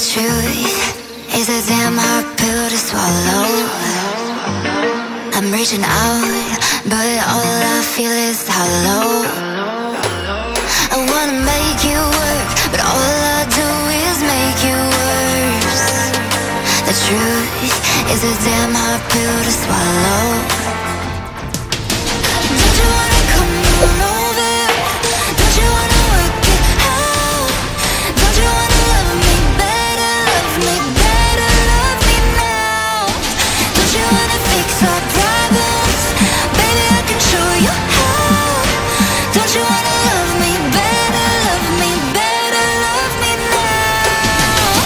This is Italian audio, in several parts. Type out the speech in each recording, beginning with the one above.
truth is a damn hard pill to swallow. I'm reaching out, but all I feel is hollow. I wanna make you work, but all I do is make you worse. The truth is a damn hard pill to swallow. Don't you wanna come on over? Don't you wanna work it out? Don't you wanna love me better, love me better, love me now? Don't you wanna fix our problems? Baby, I can show you how. Don't you wanna love me better, love me better, love me now?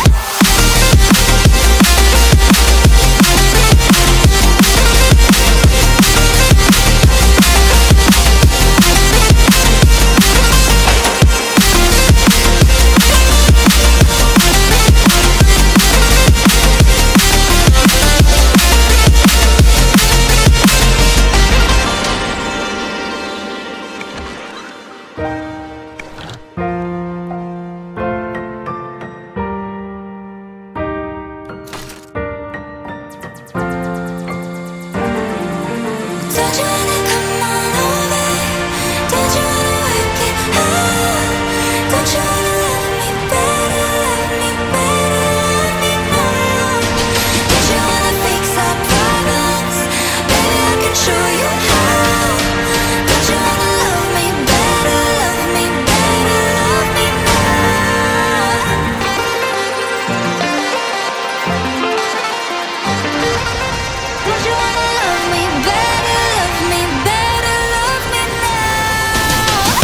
Don't you wanna come on over? Don't you wanna work it out? Don't you wanna love me better, love me better, love me now? Don't you wanna fix our problems? Baby, I can show you how. Don't you wanna love me better, love me better, love me now? Don't you wanna love me better, love me better, love me now?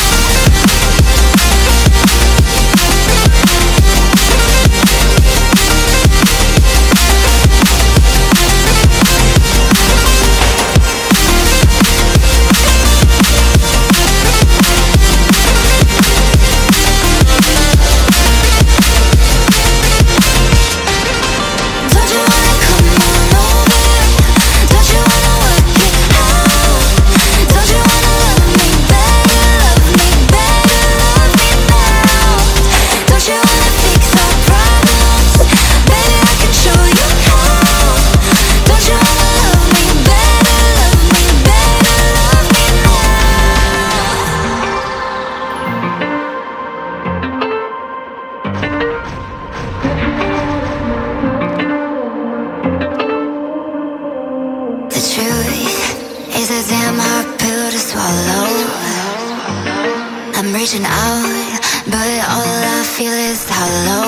Don't you wanna come on over? Don't you wanna work it out? Don't you wanna love me better, love me better, love me now? Don't you wanna fix our problems? Baby, I can show you how. Don't you wanna love me better, love me better, love me now? The truth is a damn hard pill to swallow. I'm reaching out, but all I feel is hollow.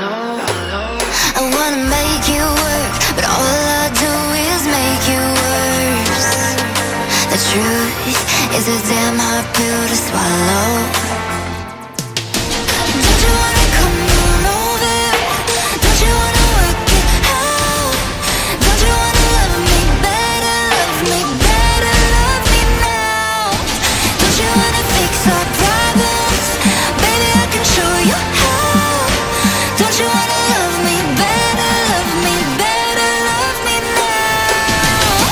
I wanna make you work, but all I do is make you worse. The truth is a damn hard pill to swallow. Don't you wanna come on over? Don't you wanna work it out? Don't you wanna love me better, love me better, love me now? Don't you wanna fix our problems? Baby, I can show you how. Don't you wanna love me better, love me better, love me now?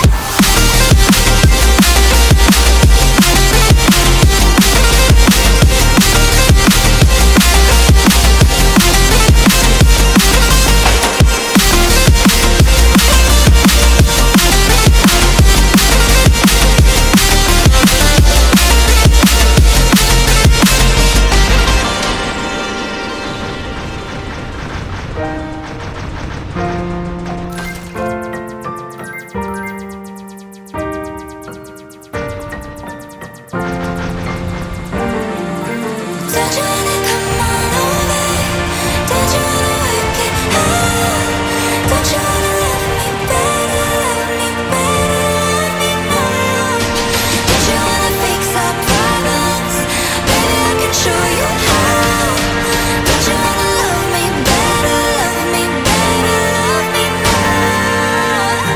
Don't you wanna come on over? Don't you wanna work it out? Don't you wanna love me better, love me better, love me now? Don't you wanna fix our problems? Baby, I can show you how. Don't you wanna love me better, love me better, love me now?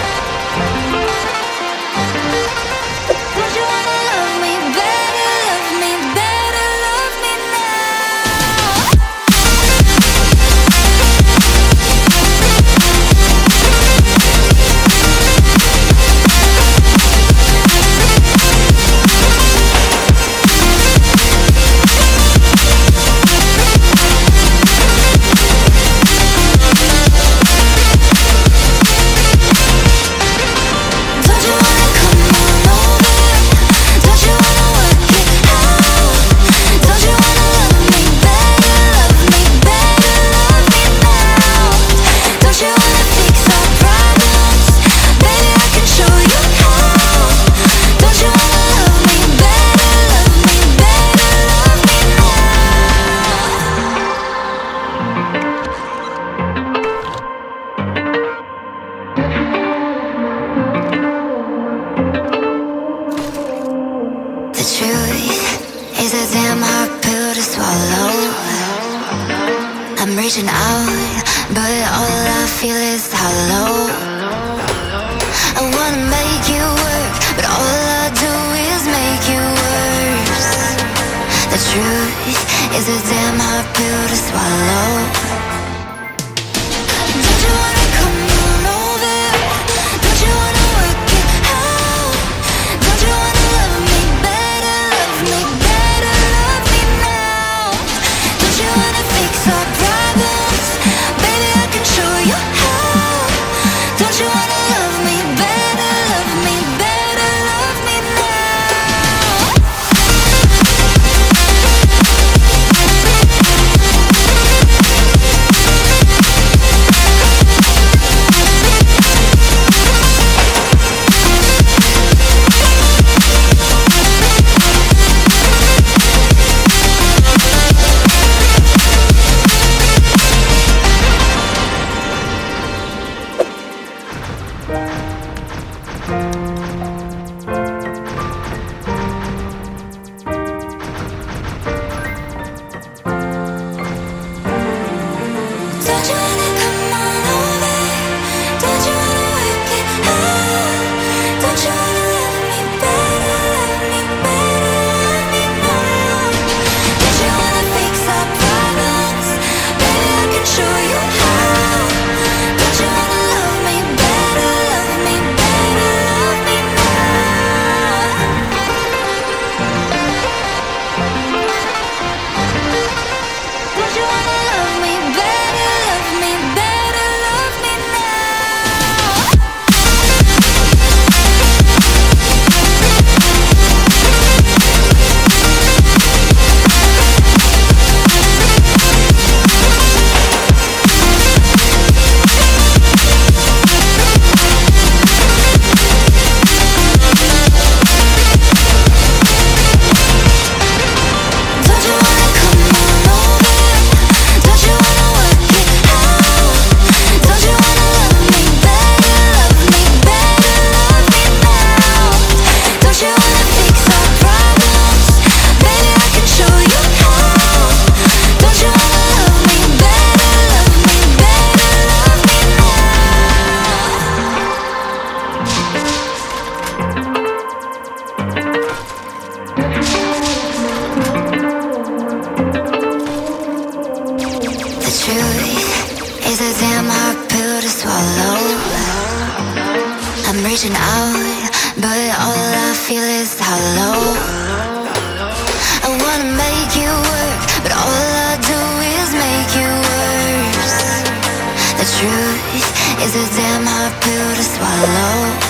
Don't you wanna love me better, love truth is a damn hard pill to swallow. I'm reaching out, but all I feel is hollow. I wanna make you work, but all I do is make you worse. The truth is a damn hard pill to swallow. Don't you wanna come on over? Don't you wanna work it out? Don't you wanna love me better, love me better, love me now? Don't you wanna fix our problems? Baby, I can show you how. Don't you wanna love me better, love me better, love me now? Don't you wanna come on over? Don't you wanna work it out? Don't you wanna love me better, love me better, love me now? Don't you wanna fix our problems? Baby, I can show you how. Don't you wanna love me better, love me better, love me now? Don't you wanna love me better, love me better, love me now? Don't you wanna come on over? Don't you wanna work it out? Don't you wanna love me better, love me better, love me now? Don't you wanna fix our problems? Baby, I can show you how. Don't you wanna love me better, love me better, love me The truth is a damn hard pill to swallow. I'm reaching out, but all I feel is hollow. I wanna make you work, but all I do is make you worse. The truth is a damn hard pill to swallow.